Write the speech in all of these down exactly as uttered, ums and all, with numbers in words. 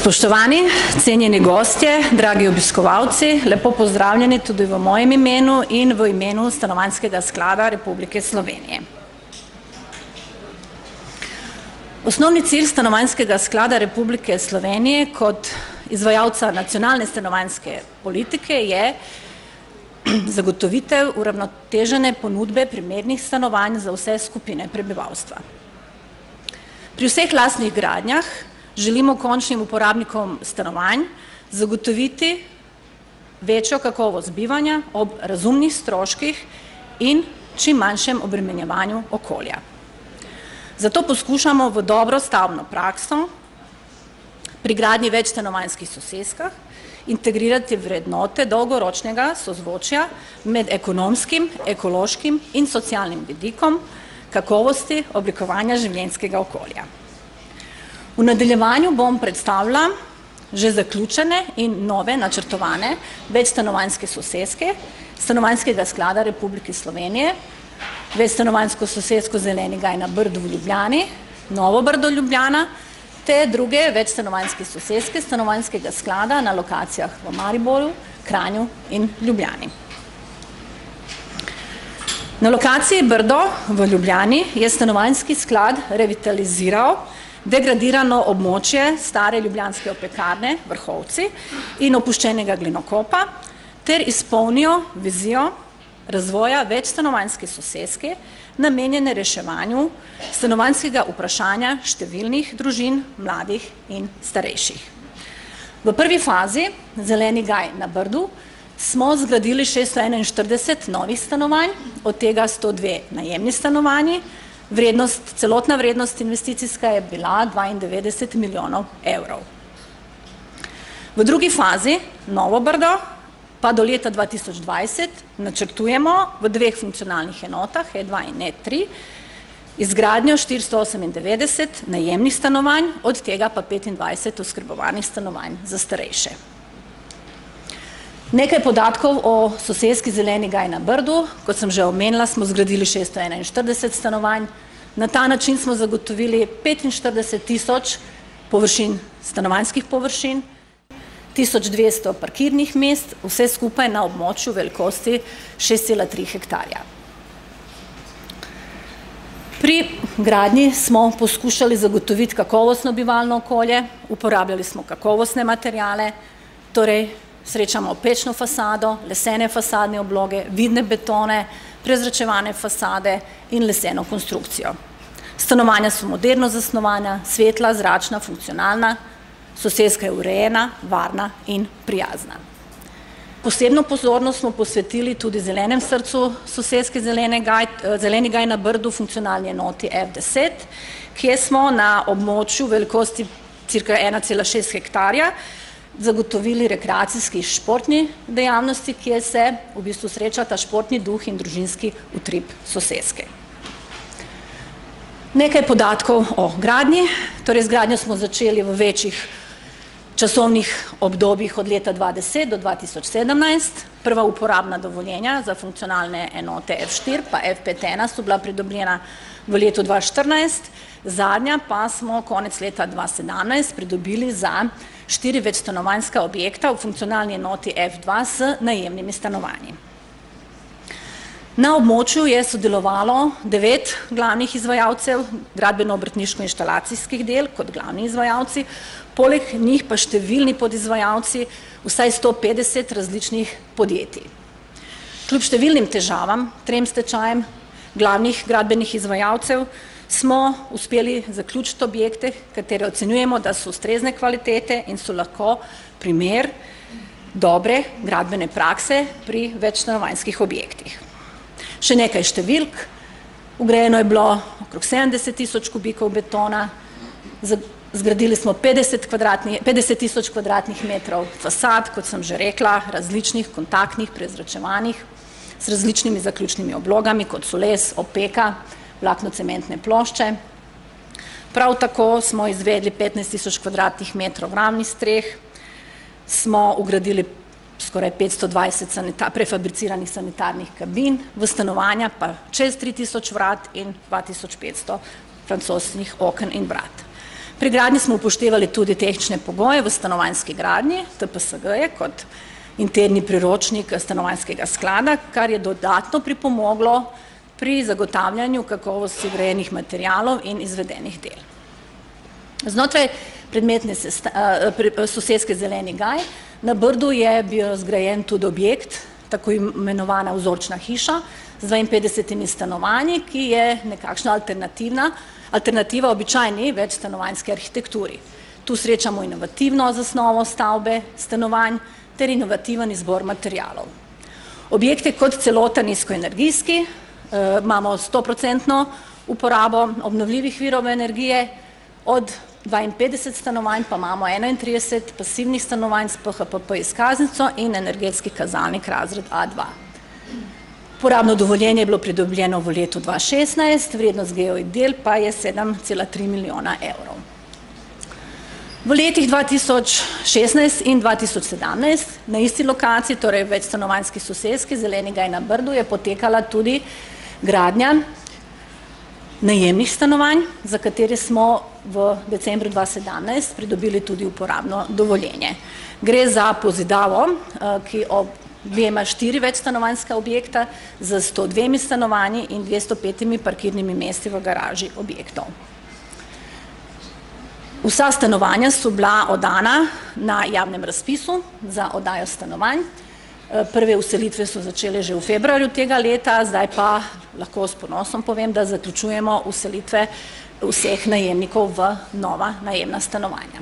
Spoštovani, cenjeni gostje, dragi obiskovalci, lepo pozdravljeni tudi v mojem imenu in v imenu Stanovanjskega sklada Republike Slovenije. Osnovni cilj Stanovanjskega sklada Republike Slovenije kot izvajalca nacionalne stanovanjske politike je zagotovitev uravnotežene ponudbe primernih stanovanj za vse skupine prebivalstva. Pri vseh lastnih gradnjah želimo končnim uporabnikom stanovanj zagotoviti večjo kakovost bivanja ob razumnih stroških in čim manjšem obremenjevanju okolja. Zato poskušamo v dobro stavbno prakso pri gradnji več stanovanjskih soseskah integrirati vrednote dolgoročnega sozvočja med ekonomskim, ekološkim in socialnim vidikom kakovosti oblikovanja življenjskega okolja. V nadaljevanju bom predstavila že zaključene in nove načrtovane večstanovanjske soseske Stanovanjskega sklada Republike Slovenije, večstanovanjsko sosesko Zeleni gaj na Brdu v Ljubljani, Novo Brdo Ljubljana, te druge večstanovanjske soseske Stanovanjskega sklada na lokacijah v Mariboru, Kranju in Ljubljani. Na lokaciji Brdo v Ljubljani je Stanovanjski sklad revitaliziral degradirano območje stare ljubljanske opekarne Vrhovci in opuščenega glinokopa ter izpolnijo vizijo razvoja večstanovanjske soseske namenjene reševanju stanovanjskega vprašanja številnih družin, mladih in starejših. V prvi fazi, Zeleni gaj na Brdu, smo zgradili šeststo enainštirideset novih stanovanj, od tega sto dve najemni stanovanji. Vrednost, celotna vrednost investicijska je bila dvaindevetdeset milijonov evrov. V drugi fazi, Novo Brdo, pa do leta dva tisoč dvajset načrtujemo v dveh funkcionalnih enotah, E dva in E tri, izgradnjo štiristo osemindevetdeset najemnih stanovanj, od tega pa petindvajset oskrbovanih stanovanj za starejše. Nekaj podatkov o soseski Zeleni gaj na Brdu. Kot sem že omenila, smo zgradili šeststo enainštirideset stanovanj. Na ta način smo zagotovili petinštirideset tisoč površin, stanovanjskih površin, tisoč dvesto parkirnih mest, vse skupaj na območju velikosti šest cela tri hektarja. Pri gradnji smo poskušali zagotoviti kakovostno bivalno okolje, uporabljali smo kakovostne materiale, torej srečamo pečno fasado, lesene fasadne obloge, vidne betone, prezračevane fasade in leseno konstrukcijo. Stanovanja so moderno zasnovana, svetla, zračna, funkcionalna, soseska je urejena, varna in prijazna. Posebno pozornost smo posvetili tudi zelenem srcu soseske Zeleni gaj na Brdu, funkcionalni enoti F deset, kjer smo na območju velikosti cirka ena cela šest hektarja zagotovili rekreacijski športni dejavnosti, kjer se v bistvu srečata športni duh in družinski utrip soseske. Nekaj podatkov o gradnji. Torej, z gradnjo smo začeli v večjih časovnih obdobjih od leta dva tisoč deset do dva tisoč sedemnajst. Prva uporabna dovoljenja za funkcionalne enote F štiri pa F pet ena so bila pridobljena v letu dva tisoč štirinajst, zadnja pa smo konec leta dva tisoč sedemnajst pridobili za štiri večstanovanjska objekta v funkcionalni enoti F dva s najemnimi stanovanji. Na območju je sodelovalo devet glavnih izvajalcev, gradbeno-obrtniško-inštalacijskih del kot glavni izvajalci, poleg njih pa številni podizvajalci, vsaj sto petdeset različnih podjetij. Kljub številnim težavam, trem stečajem glavnih gradbenih izvajalcev, smo uspeli zaključiti objekte, katere ocenjujemo, da so ustrezne kvalitete in so lahko primer dobre gradbene prakse pri večstanovanjskih objektih. Še nekaj številk. Vgrajeno je bilo okrog sedemdeset tisoč kubikov betona, zgradili smo petdeset tisoč kvadratnih metrov fasad, kot sem že rekla, različnih, kontaktnih, prezračevanih, s različnimi zaključnimi oblogami, kot so les, opeka, vlakno-cementne plošče. Prav tako smo izvedli petnajst tisoč kvadratnih metrov ravnih streh, smo ugradili skoraj petsto dvajset prefabriciranih sanitarnih kabin, v stanovanja pa čez tri tisoč vrat in dva tisoč petsto francoskih oken in vrat. Pri gradnji smo upoštevali tudi tehnične pogoje v stanovanjski gradnji, T P S G je kot interni priročnik stanovanjskega sklada, kar je dodatno pripomoglo pri zagotavljanju kakovosti grajenih materialov in izvedenih del. Znotraj predmetne soseske Zeleni gaj na Brdu je bil zgrajen tudi objekt, tako imenovana vzorčna hiša z dvainpetdesetimi stanovanji, ki je nekakšna alternativna, alternativa običajni večstanovanjski arhitekturi. Tu srečamo inovativno zasnovo stavbe, stanovanj ter inovativen izbor materialov. Objekt je kot celota nizkoenergijski, imamo stoprocentno uporabo obnovljivih virov energije, od dvainpetdeset stanovanj pa imamo enaintrideset pasivnih stanovanj s P H P P izkaznico in energetski kazalnik razred A dva. Uporabno dovoljenje je bilo pridobljeno v letu dva tisoč šestnajst, vrednost geoid del pa je sedem cela tri milijona evrov. V letih dva tisoč šestnajst in dva tisoč sedemnajst na isti lokaciji, torej večstanovanjski soseski Zeleni gaj na Brdu, je potekala tudi gradnja najemnih stanovanj, za katere smo v decembru dva tisoč sedemnajst pridobili tudi uporabno dovoljenje. Gre za pozidavo, ki objema štiri večstanovanjska objekta z sto dvema stanovanji in dvesto petimi parkirnimi mesti v garaži objektov. Vsa stanovanja so bila oddana na javnem razpisu za oddajo stanovanj. Prve vselitve so začele že v februarju tega leta, zdaj pa lahko s ponosom povem, da zaključujemo vselitve vseh najemnikov v nova najemna stanovanja.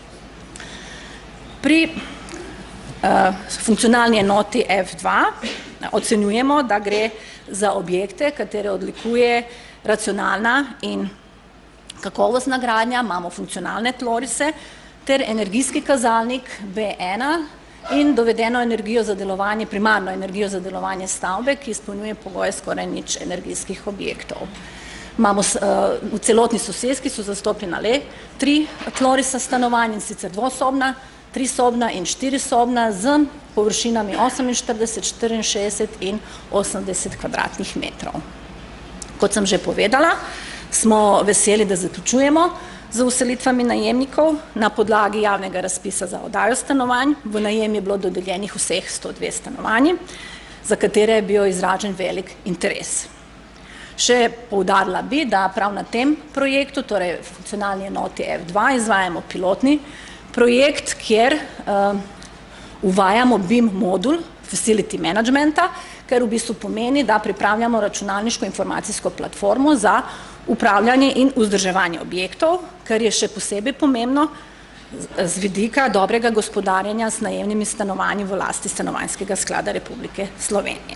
Pri uh, funkcionalni enoti F dva ocenjujemo, da gre za objekte, katere odlikuje racionalna in kakovostna gradnja, imamo funkcionalne tlorise ter energijski kazalnik B ena in dovedeno energijo za delovanje, primarno energijo za delovanje stavbe, ki izpolnjuje pogoje skoraj nič energijskih objektov. Imamo, v celotni soseski so zastopljena le tri tlorisa stanovanj, in sicer dvosobna, trisobna in štirisobna z površinami oseminštirideset, štiriinšestdeset in osemdeset kvadratnih metrov. Kot sem že povedala, smo veseli, da zaključujemo z vselitvami najemnikov na podlagi javnega razpisa za oddajo stanovanj. V najem je bilo dodeljenih vseh sto dve stanovanji, za katere je bil izražen velik interes. Še poudarila bi, da prav na tem projektu, torej funkcionalni enoti F dva, izvajamo pilotni projekt, kjer uh, uvajamo B I M modul Facility Managementa, kar v bistvu pomeni, da pripravljamo računalniško informacijsko platformo za upravljanje in vzdrževanje objektov, kar je še posebej pomembno z vidika dobrega gospodarjenja s najemnimi stanovanji v lasti Stanovanjskega sklada Republike Slovenije.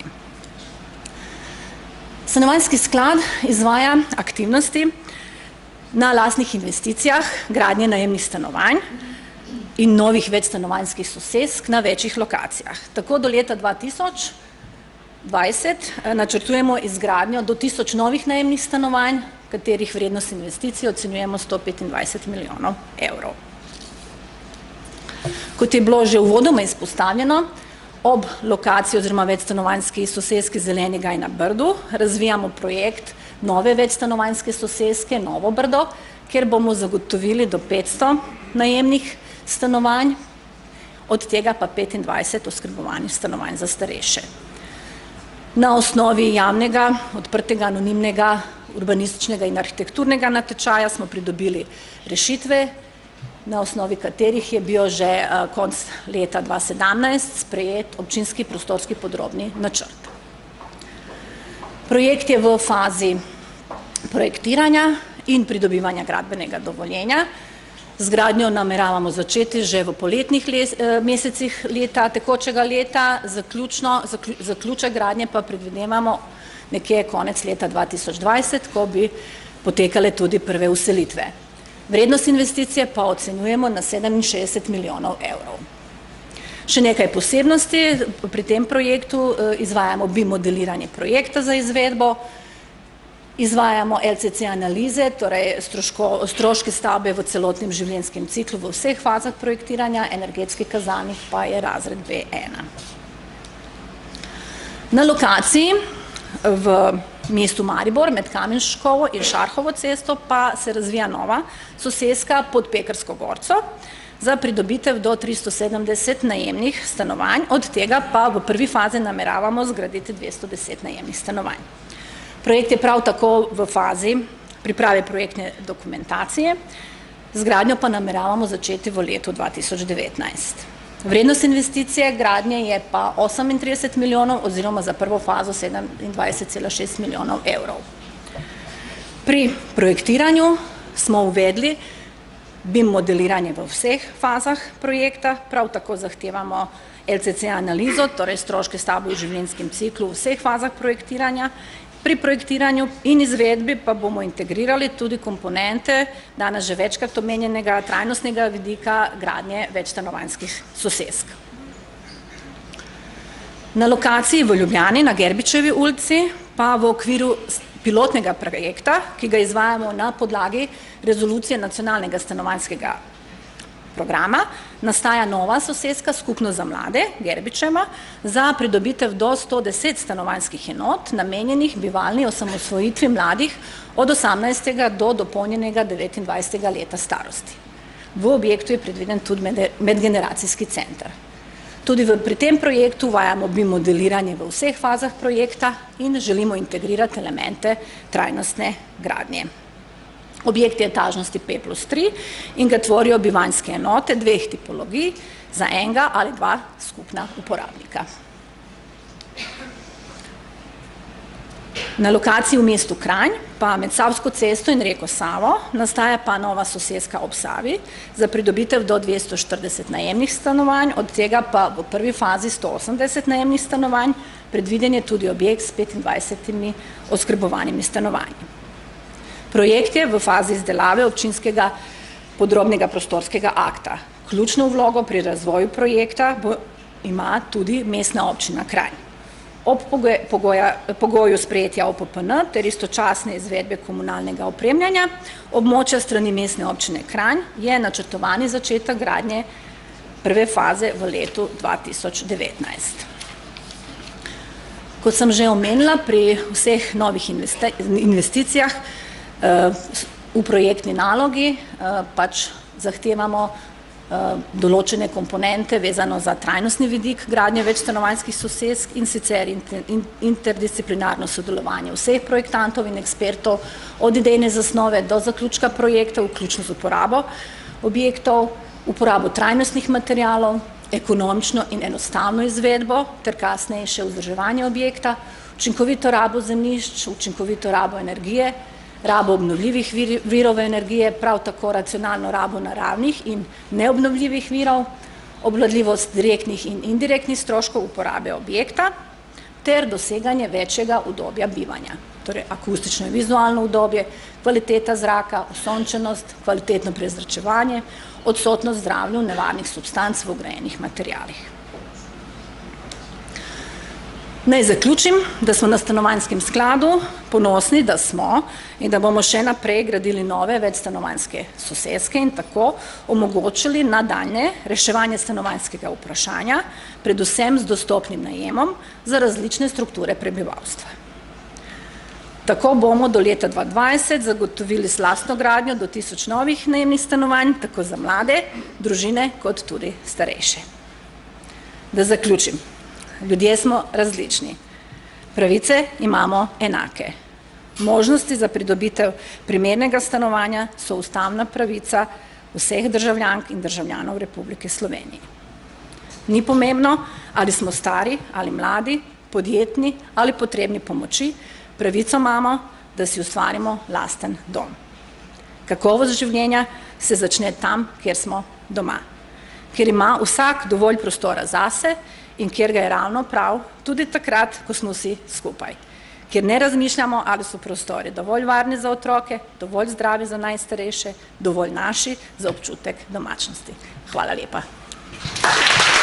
Stanovanjski sklad izvaja aktivnosti na lastnih investicijah, gradnje najemnih stanovanj in novih večstanovanjskih sosesk na večjih lokacijah. Tako do leta dva tisoč dvajset načrtujemo izgradnjo do tisoč novih najemnih stanovanj, katerih vrednost investicij ocenjujemo sto petindvajset milijonov evrov. Kot je bilo že uvodoma izpostavljeno, ob lokaciji oziroma večstanovanjski soseski Zeleni gaj na Brdu razvijamo projekt nove večstanovanjske soseske Novo Brdo, kjer bomo zagotovili do petsto najemnih stanovanj, od tega pa petindvajset oskrbovanih stanovanj za starejše. Na osnovi javnega, odprtega, anonimnega, urbanističnega in arhitekturnega natečaja smo pridobili rešitve, na osnovi katerih je bil že konec leta dva tisoč sedemnajst sprejet občinski prostorski podrobni načrt. Projekt je v fazi projektiranja in pridobivanja gradbenega dovoljenja. Z gradnjo nameravamo začeti že v poletnih mesecih leta, tekočega leta, zaključno, zaključek gradnje pa predvidevamo nekje konec leta dva tisoč dvajset, ko bi potekale tudi prve vselitve. Vrednost investicije pa ocenjujemo na sedeminšestdeset milijonov evrov. Še nekaj posebnosti pri tem projektu: izvajamo B I M modeliranje projekta za izvedbo, izvajamo L C C analize, torej stroško, stroške stavbe v celotnem življenjskem ciklu v vseh fazah projektiranja, energetski kazalnik pa je razred B ena. Na lokaciji v mestu Maribor med Kamenškovo in Šarhovo cesto pa se razvija nova soseska pod Pekarsko gorco za pridobitev do tristo sedemdeset najemnih stanovanj, od tega pa v prvi fazi nameravamo zgraditi dvesto deset najemnih stanovanj. Projekt je prav tako v fazi priprave projektne dokumentacije, zgradnjo pa nameravamo začeti v letu dva tisoč devetnajst. Vrednost investicije gradnje je pa osemintrideset milijonov oziroma za prvo fazo sedemindvajset cela šest milijonov evrov. Pri projektiranju smo uvedli B I M modeliranje v vseh fazah projekta, prav tako zahtevamo L C C analizo, torej stroške stavbe v življenjskem ciklu v vseh fazah projektiranja. Pri projektiranju in izvedbi pa bomo integrirali tudi komponente danes že večkrat omenjenega trajnostnega vidika gradnje večstanovanjskih sosesk. Na lokaciji v Ljubljani na Gerbičevi ulici pa v okviru pilotnega projekta, ki ga izvajamo na podlagi rezolucije nacionalnega stanovanjskega programa, nastaja nova soseska skupno za mlade, Gerbičeva, za pridobitev do sto deset stanovanjskih enot, namenjenih bivalni osamosvojitvi mladih od osemnajstega do dopolnjenega devetindvajsetega leta starosti. V objektu je predviden tudi medgeneracijski center. Tudi v, pri tem projektu uvajamo B I M modeliranje v vseh fazah projekta in želimo integrirati elemente trajnostne gradnje. Objekt je etažnosti pet plus tri in ga tvorijo bivanjske enote dveh tipologij za enega ali dva skupna uporabnika. Na lokaciji v mestu Kranj pa med Savsko cesto in reko Savo nastaja pa nova soseska ob Savi za pridobitev do dvesto štirideset najemnih stanovanj, od tega pa v prvi fazi sto osemdeset najemnih stanovanj, predviden je tudi objekt s petindvajsetimi oskrbovanimi stanovanji. Projekt je v fazi izdelave občinskega podrobnega prostorskega akta. Ključno vlogo pri razvoju projekta bo, ima tudi mestna občina Kranj. Ob pogoja, pogoju sprejetja O P P N ter istočasne izvedbe komunalnega opremljanja območja strani mestne občine Kranj je načrtovani začetek gradnje prve faze v letu dva tisoč devetnajst. Kot sem že omenila, pri vseh novih investicijah v projektni nalogi pač zahtevamo določene komponente vezano za trajnostni vidik gradnje večstanovanjskih sosesk in sicer interdisciplinarno sodelovanje vseh projektantov in ekspertov od idejne zasnove do zaključka projekta, vključno z uporabo objektov, uporabo trajnostnih materialov, ekonomično in enostavno izvedbo ter kasneje še vzdrževanje objekta, učinkovito rabo zemljišč, učinkovito rabo energije, rabo obnovljivih virov energije, prav tako racionalno rabo naravnih in neobnovljivih virov, obvladljivost direktnih in indirektnih stroškov uporabe objekta ter doseganje večjega udobja bivanja, torej akustično in vizualno udobje, kvaliteta zraka, osončenost, kvalitetno prezračevanje, odsotnost zdravju nevarnih substanc v vgrajenih materialih. Naj zaključim, da smo na stanovanjskem skladu ponosni, da smo in da bomo še naprej gradili nove večstanovanjske soseske in tako omogočili nadaljnje reševanje stanovanjskega vprašanja, predvsem z dostopnim najemom za različne strukture prebivalstva. Tako bomo do leta dva dvajset zagotovili s lastno gradnjo do tisoč novih najemnih stanovanj, tako za mlade, družine, kot tudi starejše. Da zaključim. Ljudje smo različni. Pravice imamo enake. Možnosti za pridobitev primernega stanovanja so ustavna pravica vseh državljank in državljanov Republike Slovenije. Ni pomembno, ali smo stari ali mladi, podjetni ali potrebni pomoči, pravico imamo, da si ustvarimo lasten dom. Kakovost življenja se začne tam, kjer smo doma, kjer ima vsak dovolj prostora zase in kjer ga je ravno prav tudi takrat, ko smo vsi skupaj. Kjer ne razmišljamo, ali so prostori dovolj varni za otroke, dovolj zdravi za najstarejše, dovolj naši za občutek domačnosti. Hvala lepa.